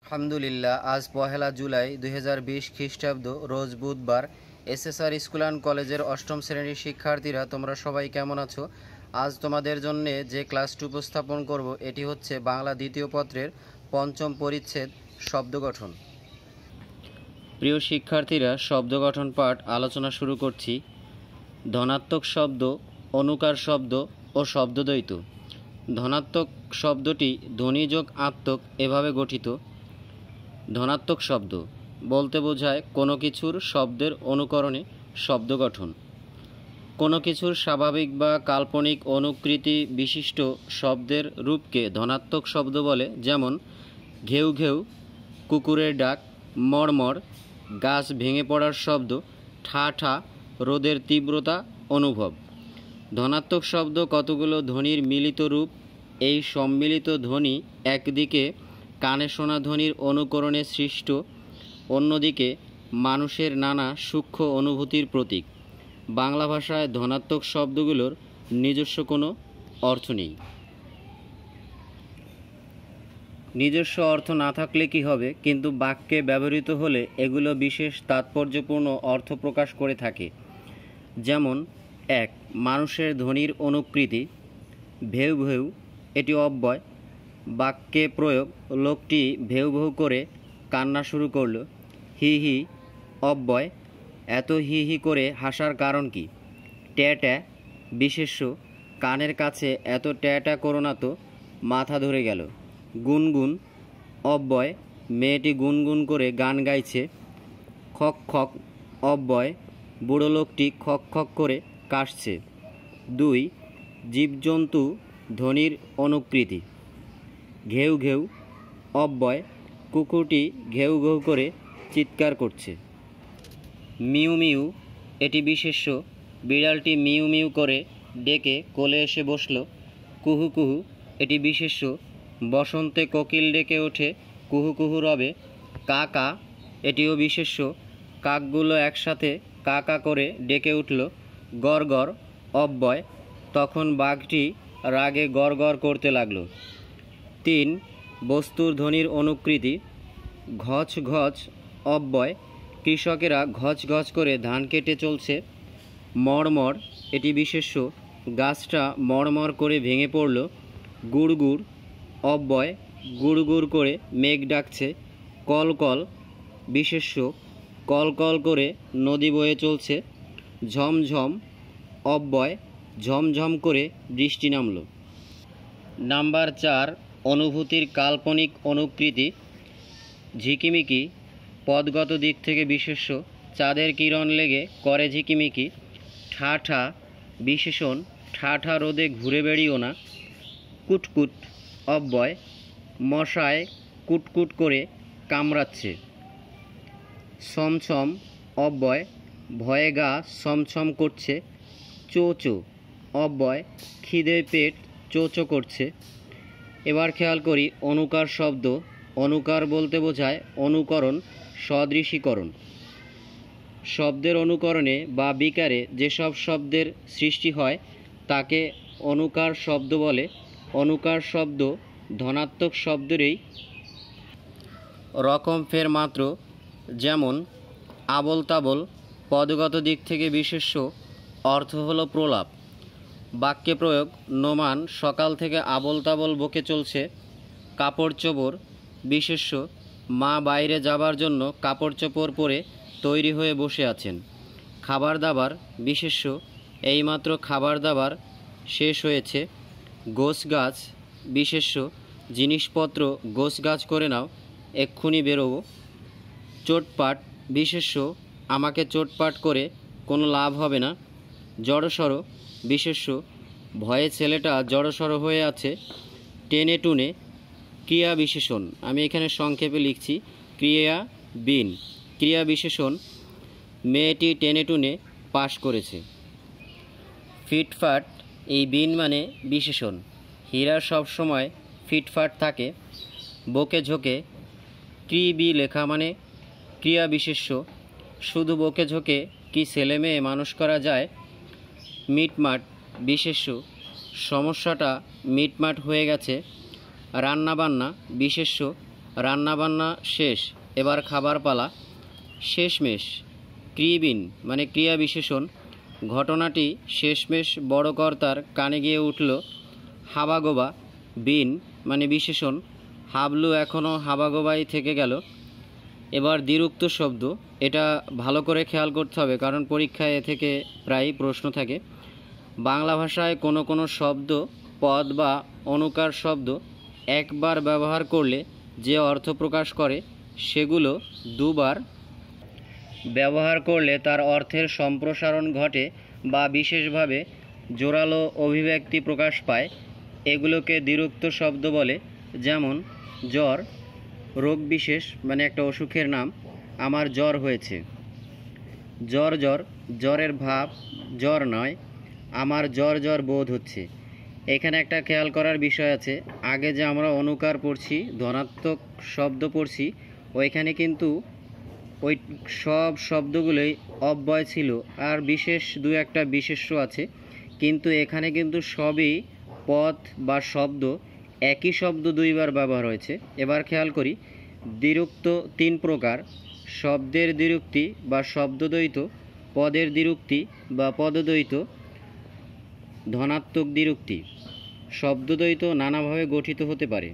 আলহামদুলিল্লাহ, আজ পহেলা জুলাই 2020 খ্রিস্টাব্দ, রোজ বুধবার। এসএসআর স্কুল অ্যান্ড কলেজের অষ্টম শ্রেণীর শিক্ষার্থীরা, তোমরা সবাই কেমন আছো? আজ তোমাদের জন্যে যে ক্লাসটি উপস্থাপন করব এটি হচ্ছে বাংলা দ্বিতীয় পত্রের পঞ্চম পরিচ্ছেদ শব্দ গঠন। প্রিয় শিক্ষার্থীরা, শব্দ গঠন পাঠ আলোচনা শুরু করছি। ধনাত্মক শব্দ, অনুকার শব্দ ও শব্দদ্বৈত। ধনাত্মক শব্দটি ধ্বনি যোগ আত্মক এভাবে গঠিত। ধনাত্মক শব্দ বলতে বোঝায় কোনো কিছুর শব্দের অনুকরণে শব্দ গঠন। কোনো কিছুর স্বাভাবিক বা কাল্পনিক অনুকৃতি বিশিষ্ট শব্দের রূপকে ধনাত্মক শব্দ বলে, যেমন ঘেউ ঘেউ, কুকুরের ডাক, মড়মড়, গাছ ভেঙে পড়ার শব্দ, ঠা ঠা, রোদের তীব্রতা অনুভব। ধনাত্মক শব্দ কতগুলো ধ্বনির মিলিত রূপ। এই সম্মিলিত ধ্বনি একদিকে কানে শোনা ধ্বনির অনুকরণে সৃষ্ট, অন্যদিকে মানুষের নানা সূক্ষ্ম অনুভূতির প্রতীক। বাংলা ভাষায় ধনাত্মক শব্দগুলোর নিজস্ব কোনো অর্থ নেই। নিজস্ব অর্থ না থাকলে কি হবে, কিন্তু বাক্যে ব্যবহৃত হলে এগুলো বিশেষ তাৎপর্যপূর্ণ অর্থ প্রকাশ করে থাকে। যেমন 1. মানুষের ধ্বনির অনুকৃতি। ভেউ ভেউ, এটি অব্যয়। বাক্যে প্রয়োগ: লোকটি ভেউ ভেউ করে কান্না শুরু করল। হি হি, অব্যয়। এত হি হি করে হাসার কারণ কি? ট্যা ট্যা, বিশেষ্য। কানের কাছে এত ট্যা ট্যা করো না তো, মাথা ধরে গেল। গুনগুন, অব্যয়। মেয়েটি গুনগুন করে গান গাইছে। খক খক, অব্যয়। বুড়ো লোকটি খক খক করে কাশছে। 2. জীবজন্তু ধ্বনির অনুকৃতি। ঘেউ ঘেউ, অব্যয়। কুকুরটি ঘেউ ঘেউ করে চিৎকার করছে। মিউ মিউ, এটি বিশেষ্য। বিড়ালটি মিউ মিউ করে ডেকে কোলে এসে বসল। কুহু কুহু, এটি বিশেষ্য। বসন্তে কোকিল ডেকে ওঠে, কুহু কুহু রবে। কা কা, এটিও বিশেষ্য। কাকগুলো একসাথে কা কা করে ডেকে উঠল। গড় গড়, অব্যয়। তখন বাঘটি রাগে গড় গড় করতে লাগল। 3. বস্তুর ধ্বনির অনুকৃতি। ঘচ ঘচ, অব্যয়। কৃষকেরা ঘচ ঘচ করে ধান কেটে চলছে। মড়মড়, এটি বিশেষ্য। গাছটা মড়মড় করে ভেঙে পড়ল। গুড় গুড়, অব্যয়। গুড় গুড় করে মেঘ ডাকছে। কল কল, বিশেষ্য। কল কল করে নদী বয়ে চলছে। ঝমঝম, অব্যয়। ঝমঝম করে বৃষ্টি নামল। নাম্বার 4. অনুভূতির কাল্পনিক অনুকৃতি। ঝিকিমিকি, পদগত দিক থেকে বিশেষ্য। চাঁদের কিরণ লেগে করে ঝিকিমিকি। ঠা ঠা, বিশেষণ। ঠা ঠা রোদে ঘুরে বেড়িও না। কুটকুট, অব্যয়। মশায় কুটকুট করে কামড়াচ্ছে। ছমছম, অব্যয়। ভয়ে গা ছমছম করছে। চো চো, অব্যয়। খিদে পেট চো চো করছে। এবার খেয়াল করি অনুকার শব্দ। অনুকার বলতে বোঝায় অনুকরণ, সদৃশীকরণ। শব্দের অনুকরণে বা বিকারে যেসব শব্দের সৃষ্টি হয় তাকে অনুকার শব্দ বলে। অনুকার শব্দ ধনাত্মক শব্দেরই রকম ফের মাত্র। যেমন আবোল তাবোল, পদগত দিক থেকে বিশেষ্য, অর্থ হলো প্রলাপ। বাক্যে প্রয়োগ: নোমান সকাল থেকে আবোল তাবোল বকে চলছে। কাপড় চোপড়, বিশেষ্য। মা বাইরে যাবার জন্য কাপড় চোপড় পরে তৈরি হয়ে বসে আছেন। খাবার দাবার, বিশেষ্য। এইমাত্র খাবার দাবার শেষ হয়েছে। গোছ গাছ, বিশেষ্য। জিনিসপত্র গোছ গাছ করে নাও, এক্ষুনি বেরোবো। চোটপাট, বিশেষ্য। আমাকে চোটপাট করে কোনো লাভ হবে না। জড়সড়, বিশেষ্য। ভয়ে ছেলেটা জড়সড় হয়ে আছে। টেনে টুনে, ক্রিয়া বিশেষণ। আমি এখানে সংক্ষেপে লিখছি ক্রিয়া বিন, ক্রিয়া বিশেষণ। মেয়েটি টেনে টুনে পাশ করেছে। ফিটফাট, এই বিন মানে বিশেষণ। হীরা সব সময় ফিটফাট থাকে। বকে ঝোঁকে, বি লেখা মানে ক্রিয়া বিশেষ্য। শুধু বকে ঝোঁকে কি ছেলে মেয়ে মানুষ করা যায়? মিটমাট, বিশেষ্য। সমস্যাটা মিটমাট হয়ে গেছে। রান্নাবান্না, বিশেষ্য। রান্নাবান্না শেষ, এবার খাবার পালা। শেষমেশ ক্রিবিন মানে ক্রিয়া বিশেষণ। ঘটনাটি শেষমেশ বড় কর্তার কানে গিয়ে উঠল। হাবাগোবা বিন মানে বিশেষণ। হাবলু এখনও হাবাগোবাই থেকে গেল। এবার দ্বিরুক্ত শব্দ, এটা ভালো করে খেয়াল করতে হবে কারণ পরীক্ষায় এ থেকে প্রায়ই প্রশ্ন থাকে। বাংলা ভাষায় কোনো কোনো শব্দ, পদ বা অনুকার শব্দ একবার ব্যবহার করলে যে অর্থ প্রকাশ করে সেগুলো দুবার ব্যবহার করলে তার অর্থের সম্প্রসারণ ঘটে বা বিশেষভাবে জোরালো অভিব্যক্তি প্রকাশ পায়। এগুলোকে দ্বিরুক্ত শব্দ বলে। যেমন জ্বর, রোগ বিশেষ মানে একটা অসুখের নাম। আমার জ্বর হয়েছে। জ্বর জ্বর, জ্বরের ভাব জ্বর নয়। আমার জ্বর জ্বর বোধ হচ্ছে। এখানে একটা খেয়াল করার বিষয় আছে, আগে যে আমরা অনুকার পড়ছি, ধনাত্মক শব্দ পড়ছি, ওইখানে কিন্তু ওই সব শব্দগুলোই অব্যয় ছিল, আর বিশেষ দু একটা বিশেষ্য আছে, কিন্তু এখানে কিন্তু সবই পদ বা শব্দ, একই শব্দ দুইবার ব্যবহার হয়েছে। এবার খেয়াল করি, দ্বিরুক্ত তিন প্রকার: শব্দের দ্বিরুক্তি বা শব্দদ্বৈত, পদের দ্বিরুক্তি বা পদদ্বৈত, ধনাত্মক দ্বিরুক্তি। শব্দদ্বৈত নানাভাবে গঠিত হতে পারে।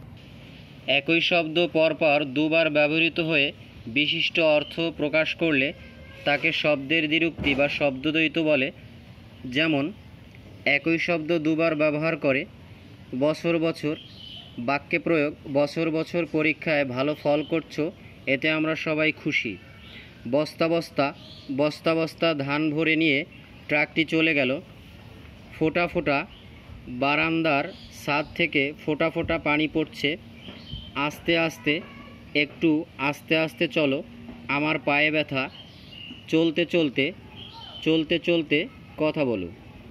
একই শব্দ পরপর দুবার ব্যবহৃত হয়ে বিশিষ্ট অর্থ প্রকাশ করলে তাকে শব্দের দ্বিরুক্তি বা শব্দদ্বৈত বলে। যেমন একই শব্দ দুবার ব্যবহার করে। বছর বছর, বাক্যে প্রয়োগ: বছর বছর পরীক্ষায় ভালো ফল করছো, এতে আমরা সবাই খুশি। বস্তা বস্তা, বস্তা বস্তা ধান ভরে নিয়ে ট্রাকটি চলে গেল। ফোঁটা ফোঁটা, বারান্দার ছাদ থেকে ফোঁটা ফোঁটা পানি পড়ছে। আস্তে আস্তে, একটু আস্তে আস্তে চলো, আমার পায়ে ব্যথা। চলতে চলতে, চলতে চলতে কথা বলো।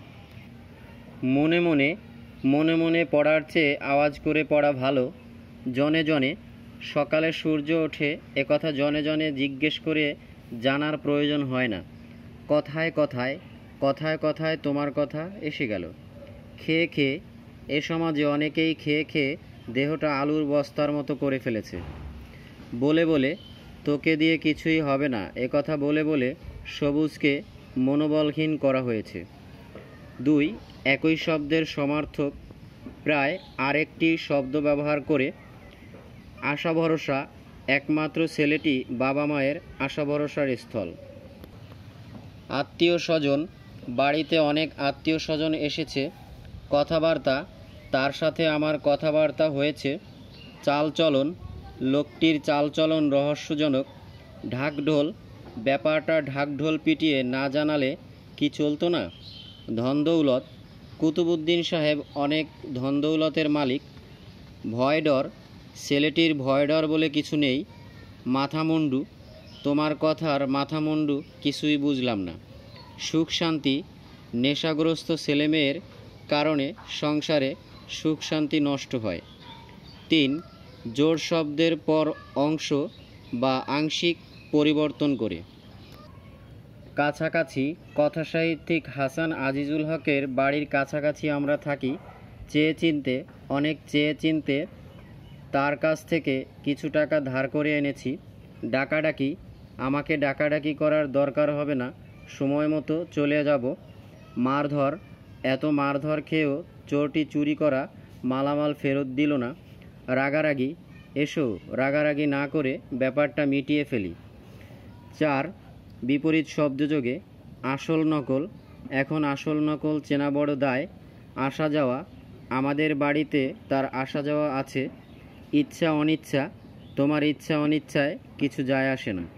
মনে মনে, মনে মনে পড়ার চেয়ে আওয়াজ করে পড়া ভালো। জনে জনে, সকালে সূর্য ওঠে একথা জনে জনে জিজ্ঞেস করে জানার প্রয়োজন হয় না। কথায় কথায়, কথায় কথায় তোমার কথা এসে গেল। খেয়ে খেয়ে, এ সমাজে অনেকেই খেয়ে খেয়ে দেহটা আলুর বস্তার মতো করে ফেলেছে। বলে বলে, তোকে দিয়ে কিছুই হবে না, একথা বলে বলে সবুজকে মনোবলহীন করা হয়েছে। 2. একই শব্দের সমার্থক প্রায় আরেকটি শব্দ ব্যবহার করে। আশা ভরসা, একমাত্র ছেলেটি বাবা মায়ের আশা ভরসার স্থল। আত্মীয় স্বজন, বাড়িতে অনেক আত্মীয় স্বজন এসেছে। কথাবার্তা, তার সাথে আমার কথাবার্তা হয়েছে। চালচলন, লোকটির চালচলন রহস্যজনক। ঢাকঢোল, ব্যাপারটা ঢাকঢোল পিটিয়ে না জানালে কি চলতো না। ধনদৌলত, কুতুবুদ্দিন সাহেব অনেক ধনদৌলতের মালিক। ভয়ডর, ছেলেটির ভয়ডর বলে কিছু নেই। মাথামুন্ডু, তোমার কথার মাথামুন্ডু কিছুই বুঝলাম না। সুখ শান্তি, নেশাগ্রস্ত ছেলেমেয়ের কারণে সংসারে সুখ শান্তি নষ্ট হয়। 3. জোড় শব্দের পর অংশ বা আংশিক পরিবর্তন করে। কাছাকাছি, কথাসাহিত্যিক হাসান আজিজুল হকের বাড়ির কাছাকাছি আমরা থাকি। চেয়ে চিনতে, অনেক চেয়ে চিনতে তার কাছ থেকে কিছু টাকা ধার করে এনেছি। ডাকাডাকি, আমাকে ডাকাডাকি করার দরকার হবে না, সময় মতো চলে যাব। মারধর, এত মারধর খেয়েও চোরটি চুরি করা মালামাল ফেরত দিল না। রাগারাগি, এসো রাগারাগি না করে ব্যাপারটা মিটিয়ে ফেলি। 4. বিপরীত শব্দযোগে। আসল নকল, এখন আসল নকল চেনা বড় দায়। আসা যাওয়া, আমাদের বাড়িতে তার আসা যাওয়া আছে। ইচ্ছা অনিচ্ছা, তোমার ইচ্ছা অনিচ্ছায় কিছু যায় আসে না।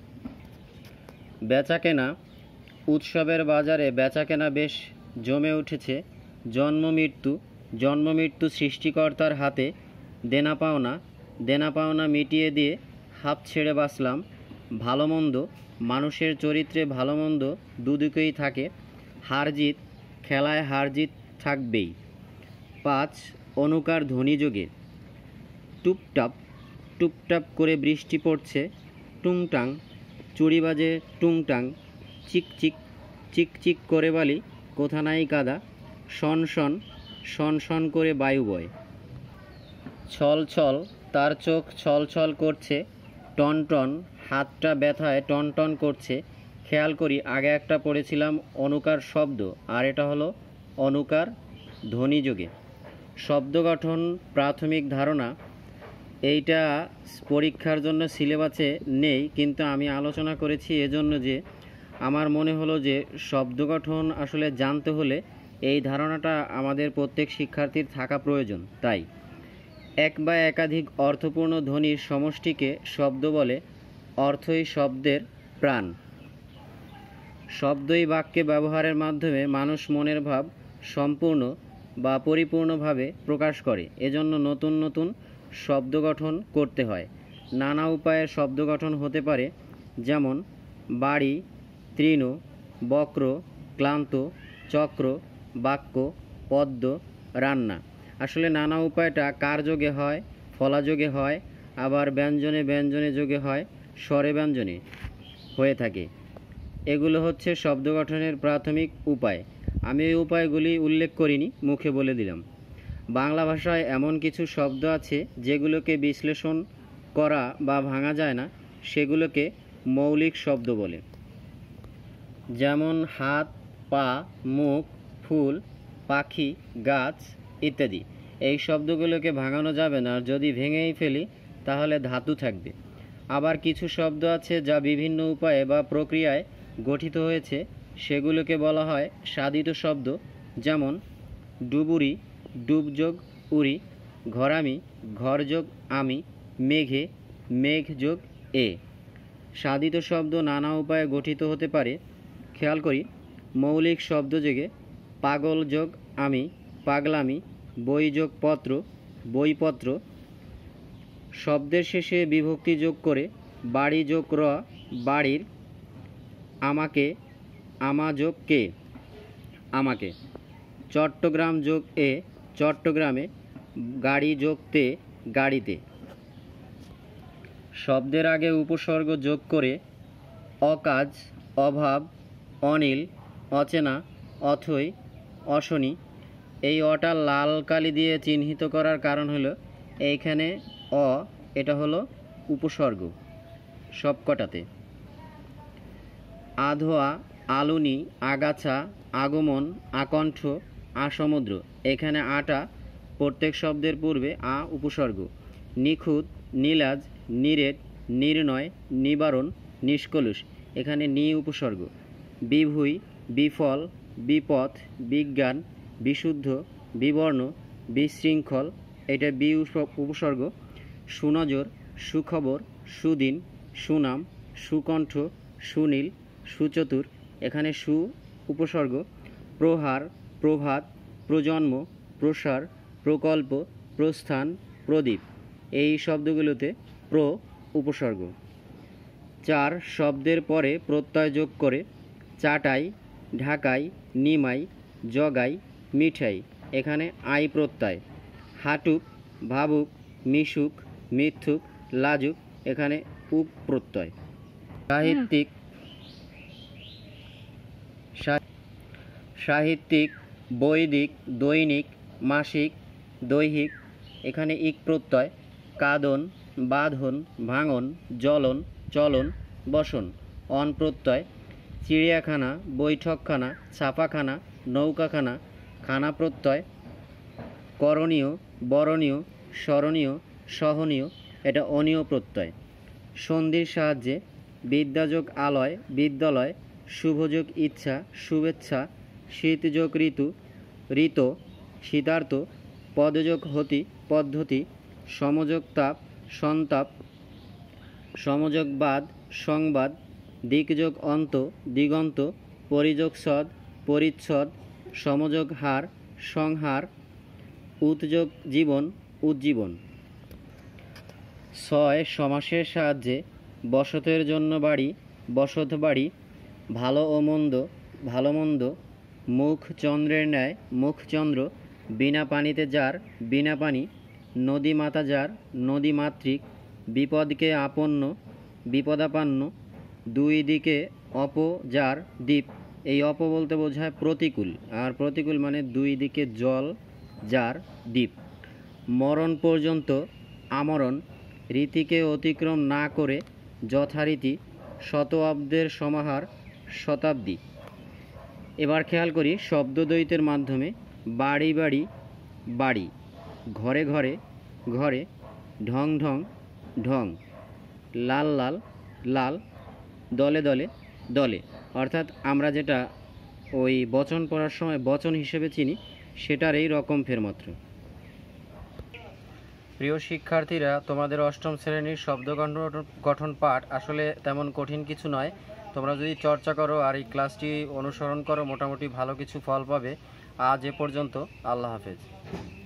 বেচাকেনা, উৎসবের বাজারে বেচাকেনা বেশ জমে উঠেছে। জন্ম মৃত্যু, জন্ম মৃত্যু সৃষ্টিকর্তার হাতে। দেনা পাওনা, দেনা পাওনা মিটিয়ে দিয়ে হাত ছেড়ে বাঁচলাম। ভালো মন্দ, মানুষের চরিত্রে ভালো মন্দ দুদিকেই থাকে। হার জিত, খেলায় হার জিত থাকবেই। 5. অনুকার ধ্বনিযোগে। টুপটাপ, টুপটাপ করে বৃষ্টি পড়ছে। টুংটাং, চুড়ি বাজে টুংটাং। চিকচিক, চিকচিক করে বালি, কোথা নাই কাদা। শন শন, শন শন করে বায়ু বয়। ছল ছল, তার চোখ ছলছল করছে, টনটন, হাতটা ব্যথায় টনটন করছে। খেয়াল করি আগে একটা পড়েছিলাম অনুকার শব্দ, আর এটা হলো অনুকার ধ্বনিযোগে। শব্দ গঠন প্রাথমিক ধারণা, এইটা পরীক্ষার জন্য সিলেবাসে নেই, কিন্তু আমি আলোচনা করেছি এজন্য যে আমার মনে হলো যে শব্দ গঠন আসলে জানতে হলে এই ধারণাটা আমাদের প্রত্যেক শিক্ষার্থীর থাকা প্রয়োজন। তাই এক বা একাধিক অর্থপূর্ণ ধ্বনির সমষ্টিকে শব্দ বলে। অর্থই শব্দের প্রাণ। শব্দই বাক্যে ব্যবহারের মাধ্যমে মানুষ মনের ভাব সম্পূর্ণ বা পরিপূর্ণভাবে প্রকাশ করে। এজন্য নতুন নতুন শব্দ গঠন করতে হয়। নানা উপায়ে শব্দ গঠন হতে পারে, যেমন বাড়ি, তৃণ, বক্র, ক্লান্ত, চক্র, বাক্য, পদ্য, রান্না। আসলে নানা উপায়টা কার যোগে হয়? ফলা যোগে হয়, আবার ব্যঞ্জনে ব্যঞ্জনে যোগে হয়, স্বরে ব্যঞ্জনে হয়ে থাকে। এগুলো হচ্ছে শব্দ গঠনের প্রাথমিক উপায়। আমি এই উপায়গুলি উল্লেখ করিনি, মুখে বলে দিলাম। বাংলা ভাষায় এমন কিছু শব্দ আছে যেগুলোকে বিশ্লেষণ করা বা ভাঙা যায় না, সেগুলোকে মৌলিক শব্দ বলে। যেমন হাত, পা, মুখ, ফুল, পাখি, গাছ ইত্যাদি। এই শব্দগুলোকে ভাঙানো যাবে না, আর যদি ভেঙেই ফেলি তাহলে ধাতু থাকবে। আবার কিছু শব্দ আছে যা বিভিন্ন উপায়ে বা প্রক্রিয়ায় গঠিত হয়েছে, সেগুলোকে বলা হয় সাধিত শব্দ। যেমন ডুবুরি, ডুবযোগ উরি, ঘরামি, ঘরযোগ আমি, মেঘে, মেঘ যোগ এ। সাধিত শব্দ নানা উপায়ে গঠিত হতে পারে। খেয়াল করি মৌলিক শব্দ যোগে পাগল যোগ আমি, পাগলামি, বই যোগ পত্র, বইপত্র। শব্দের শেষে বিভক্তি যোগ করে বাড়ি যোগ র, বাড়ির। আমাকে, আমা যোগ কে, আমাকে। চট্টগ্রাম যোগ এ, চট্টগ্রামে। গাড়ি যোগ তে, গাড়িতে। শব্দের আগে উপসর্গ যোগ করে অকাজ, অভাব, অনিল, অচেনা, অথৈ, অশনি। এই অটা লাল কালি দিয়ে চিহ্নিত করার কারণ হলো এইখানে অ, এটা হলো উপসর্গ সবকটাতে। আধোয়া, আলুনি, আগাছা, আগমন, আকণ্ঠ, আসমুদ্র। এখানে আটা প্রত্যেক শব্দের পূর্বে আ উপসর্গ। নিখুঁত, নীলাজ, নিরেট, নির্ণয়, নিবারণ, নিষ্কলুষ। এখানে নি উপসর্গ। বিভূই, বিফল, বিপথ, বিজ্ঞান, বিশুদ্ধ, বিবর্ণ, বিশৃঙ্খল, এটা বি উপসর্গ। সুনজর, সুখবর, সুদিন, সুনাম, সুকণ্ঠ, সুনীল, সুচতুর। এখানে সু উপসর্গ। প্রহার, প্রভাত, প্রজন্ম, প্রসার, প্রকল্প, প্রস্থান, প্রদীপ। এই শব্দগুলোতে প্র উপসর্গ। চার শব্দের পরে প্রত্যয় যোগ করে চাটাই, ঢাকাই, নিমাই, জগাই, মিঠাই। এখানে আই প্রত্যয়। হাঁটুক, ভাবুক, মিশুক, মিথ্যুক, লাজুক। এখানে উক প্রত্যয়। সাহিত্যিক, সাহিত্যিক, বৈদিক, দৈনিক, মাসিক, দৈহিক। এখানে ইক প্রত্যয়। কাদন, বাঁধন, ভাঙন, জ্বলন, চলন, বসন। অন প্রত্যয়। চিড়িয়াখানা, বৈঠকখানা, ছাপাখানা, নৌকাখানা। খানা প্রত্যয়। করণীয়, বরণীয়, স্মরণীয়, সহনীয়। এটা অনীয় প্রত্যয়। সন্ধির সাহায্যে বিদ্যাযোগ আলয়, বিদ্যালয়। শুভযোগ ইচ্ছা, শুভেচ্ছা। শীতযোগ ঋতু, ঋত, শীতার্ত। পদযোগ হতি, পদ্ধতি। সমযোগ তাপ, সন্তাপ। সমযোগ বাদ, সংবাদ। দিকযোগ অন্ত, দিগন্ত। পরিযোগ সদ, পরিচ্ছদ। সমযোগ হার, সংহার। উৎযোগ জীবন, উজ্জীবন। ছয় সমাসের সাহায্যে বসতের জন্য বাড়ি, বসত বাড়ি। ভালো ও মন্দ, ভালো মন্দ। মুখ চন্দ্রের ন্যায়, মুখচন্দ্র। বিনা পানিতে যার, বিনা পানি। নদী মাতা যার, নদী মাতৃক। বিপদকে আপন্ন, বিপদাপন্ন। দুই দিকে অপ যার, দ্বীপ। এই অপ বলতে বোঝায় প্রতিকূল, আর প্রতিকূল মানে দুই দিকে জল যার, দ্বীপ। মরণ পর্যন্ত আমরণ রীতিকে অতিক্রম না করে যথারীতি শতব্দের সমাহার শতাব্দী। এবার খেয়াল করি শব্দদ্বৈতের মাধ্যমে বাড়ি বাড়ি বাড়ি, ঘরে ঘরে ঘরে, ঢং ঢং ঢং, লাল লাল লাল, দলে দলে দলে। অর্থাৎ আমরা যেটা ওই বচন পড়ার সময় বচন হিসেবে চিনি সেটার এই রকম ফের মাত্র। প্রিয় শিক্ষার্থীরা, তোমাদের অষ্টম শ্রেণীর শব্দ গঠন পাঠ আসলে তেমন কঠিন কিছু নয়। তোমরা যদি চর্চা করো আর এই ক্লাসটি অনুসরণ করো মোটামুটি ভালো কিছু ফল পাবে। আজ এ পর্যন্ত। আল্লাহ হাফেজ।